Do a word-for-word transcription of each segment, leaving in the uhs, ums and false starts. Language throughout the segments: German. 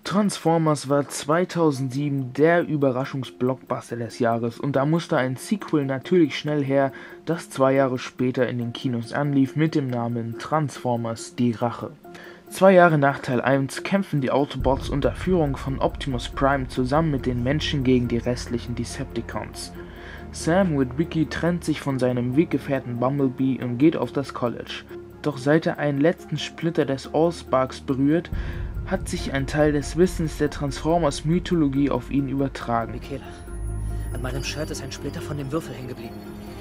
Transformers war zweitausendsieben der Überraschungsblockbuster des Jahres und da musste ein Sequel natürlich schnell her, das zwei Jahre später in den Kinos anlief mit dem Namen Transformers: Die Rache. Zwei Jahre nach Teil eins kämpfen die Autobots unter Führung von Optimus Prime zusammen mit den Menschen gegen die restlichen Decepticons. Sam Witwicky trennt sich von seinem Weggefährten Bumblebee und geht auf das College. Doch seit er einen letzten Splitter des Allsparks berührt, hat sich ein Teil des Wissens der Transformers-Mythologie auf ihn übertragen. Michaela, an meinem Shirt ist ein Splitter von dem Würfel hängen geblieben.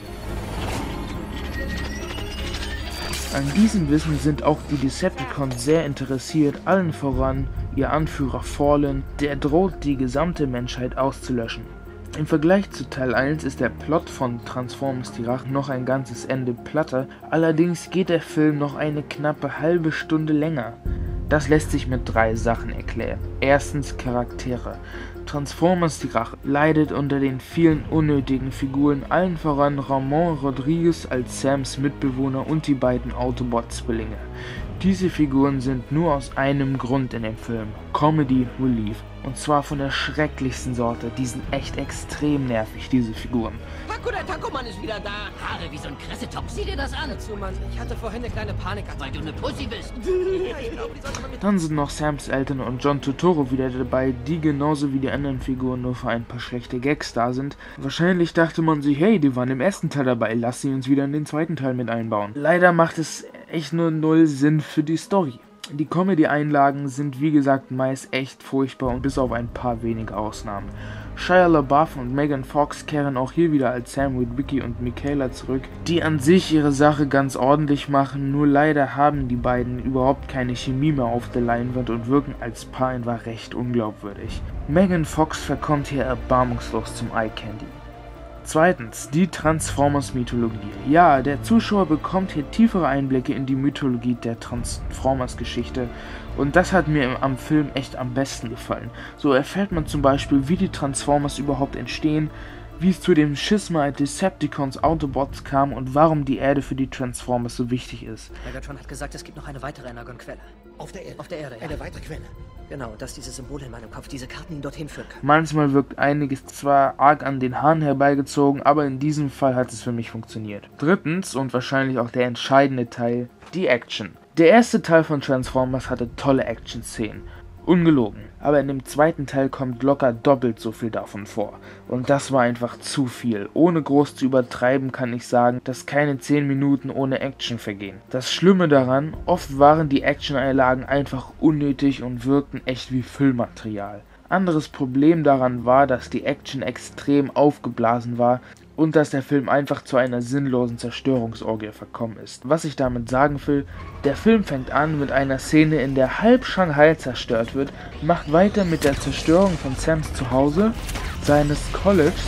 An diesem Wissen sind auch die Decepticons sehr interessiert, allen voran ihr Anführer Fallen, der droht, die gesamte Menschheit auszulöschen. Im Vergleich zu Teil eins ist der Plot von Transformers: Die Rache noch ein ganzes Ende platter, allerdings geht der Film noch eine knappe halbe Stunde länger. Das lässt sich mit drei Sachen erklären. Erstens Charaktere. Transformers: Die Rache leidet unter den vielen unnötigen Figuren, allen voran Ramon Rodriguez als Sams Mitbewohner und die beiden Autobot-Zwillinge. Diese Figuren sind nur aus einem Grund in dem Film: Comedy Relief. Und zwar von der schrecklichsten Sorte. Die sind echt extrem nervig, diese Figuren. Paco, der Taco-Mann ist wieder da. Haare wie so ein Kressetopf. Sieh dir das an. Dazu, Mann. Ich hatte vorhin eine kleine Panik. Weil du eine Pussy bist. Ich glaub, die sollte man mit Dann sind noch Sams Eltern und John Turturro wieder dabei, die genauso wie die anderen Figuren nur für ein paar schlechte Gags da sind. Wahrscheinlich dachte man sich, hey, die waren im ersten Teil dabei, lass sie uns wieder in den zweiten Teil mit einbauen. Leider macht es echt nur null Sinn für die Story. Die Comedy-Einlagen sind wie gesagt meist echt furchtbar und bis auf ein paar wenige Ausnahmen. Shia LaBeouf und Megan Fox kehren auch hier wieder als Sam Witwicky und Michaela zurück, die an sich ihre Sache ganz ordentlich machen, nur leider haben die beiden überhaupt keine Chemie mehr auf der Leinwand und wirken als Paar einfach recht unglaubwürdig. Megan Fox verkommt hier erbarmungslos zum Eye Candy. Zweitens, die Transformers-Mythologie. Ja, der Zuschauer bekommt hier tiefere Einblicke in die Mythologie der Transformers-Geschichte und das hat mir am Film echt am besten gefallen. So erfährt man zum Beispiel, wie die Transformers überhaupt entstehen, wie es zu dem Schisma Decepticons Autobots kam und warum die Erde für die Transformers so wichtig ist. Megatron hat gesagt, es gibt noch eine weitere Energon-Quelle. Auf der Erde. Auf der Erde, ja. Eine weitere Quelle. Genau, dass diese Symbole in meinem Kopf, diese Karten ihn dorthin führen können. Manchmal wirkt einiges zwar arg an den Haaren herbeigezogen, aber in diesem Fall hat es für mich funktioniert. Drittens und wahrscheinlich auch der entscheidende Teil, die Action. Der erste Teil von Transformers hatte tolle Action-Szenen. Ungelogen. Aber in dem zweiten Teil kommt locker doppelt so viel davon vor. Und das war einfach zu viel. Ohne groß zu übertreiben kann ich sagen, dass keine zehn Minuten ohne Action vergehen. Das Schlimme daran, oft waren die Action-Einlagen einfach unnötig und wirkten echt wie Füllmaterial. Anderes Problem daran war, dass die Action extrem aufgeblasen war und dass der Film einfach zu einer sinnlosen Zerstörungsorgie verkommen ist. Was ich damit sagen will, der Film fängt an mit einer Szene, in der halb Shanghai zerstört wird, macht weiter mit der Zerstörung von Sams Zuhause, seines Colleges,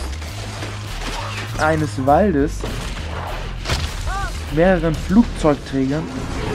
eines Waldes, mehreren Flugzeugträgern,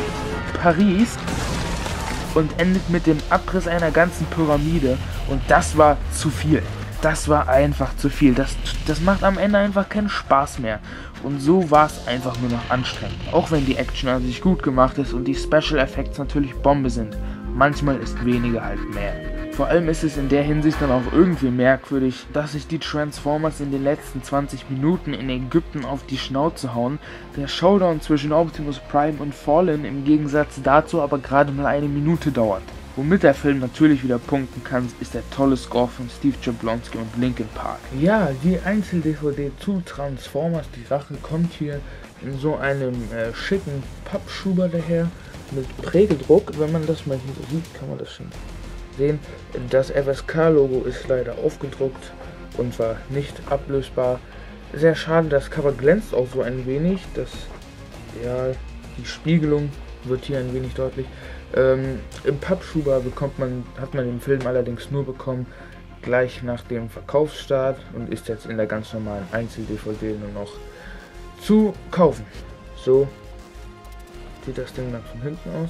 Paris und endet mit dem Abriss einer ganzen Pyramide und das war zu viel. Das war einfach zu viel. Das, das macht am Ende einfach keinen Spaß mehr. Und so war es einfach nur noch anstrengend. Auch wenn die Action an sich gut gemacht ist und die Special Effects natürlich Bombe sind. Manchmal ist weniger halt mehr. Vor allem ist es in der Hinsicht dann auch irgendwie merkwürdig, dass sich die Transformers in den letzten zwanzig Minuten in Ägypten auf die Schnauze hauen. Der Showdown zwischen Optimus Prime und Fallen im Gegensatz dazu aber gerade mal eine Minute dauert. Womit der Film natürlich wieder punkten kann, ist der tolle Score von Steve Jablonsky und Linkin Park. Ja, die Einzel-D V D zu Transformers: Die Rache kommt hier in so einem äh, schicken Pappschuber daher mit Prägedruck. Wenn man das mal hier so sieht, kann man das schon sehen. Das F S K-Logo ist leider aufgedruckt und war nicht ablösbar. Sehr schade, das Cover glänzt auch so ein wenig. Das, ja, die Spiegelung wird hier ein wenig deutlich. Ähm, Im Pappschuber bekommt man, hat man den Film allerdings nur bekommen, gleich nach dem Verkaufsstart und ist jetzt in der ganz normalen Einzel-D V D nur noch zu kaufen. So sieht das Ding dann von hinten aus.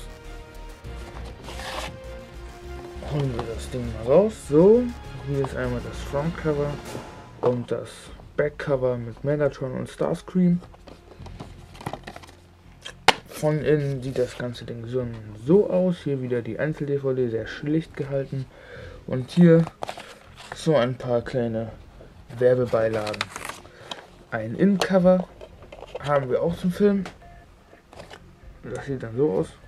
Holen wir das Ding mal raus. So, hier ist einmal das Frontcover und das Backcover mit Megatron und Starscream. Von innen sieht das ganze Ding so, so aus. Hier wieder die Einzel-D V D, sehr schlicht gehalten. Und hier so ein paar kleine Werbebeilagen. Ein Innencover haben wir auch zum Film. Das sieht dann so aus.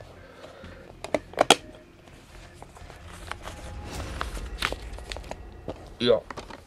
Ja.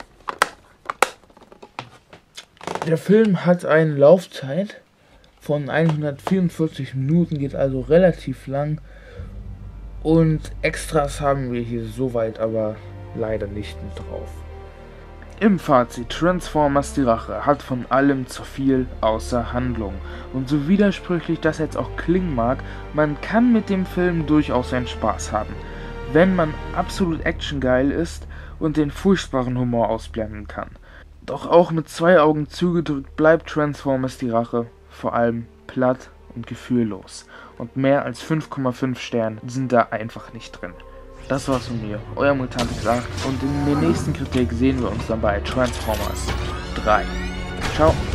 Der Film hat eine Laufzeit von hundertvierundvierzig Minuten, geht also relativ lang. Und Extras haben wir hier soweit aber leider nicht mit drauf. Im Fazit, Transformers Die Rache hat von allem zu viel außer Handlung. Und so widersprüchlich das jetzt auch klingen mag, man kann mit dem Film durchaus seinen Spaß haben, wenn man absolut actiongeil ist und den furchtbaren Humor ausblenden kann. Doch auch mit zwei Augen zugedrückt bleibt Transformers Die Rache vor allem platt und gefühllos. Und mehr als fünf Komma fünf Sterne sind da einfach nicht drin. Das war's von mir, euer Mutante Clark, und in der nächsten Kritik sehen wir uns dann bei Transformers drei. Ciao!